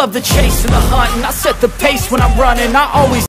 love the chase and the hunt, and I set the pace when I'm running. I always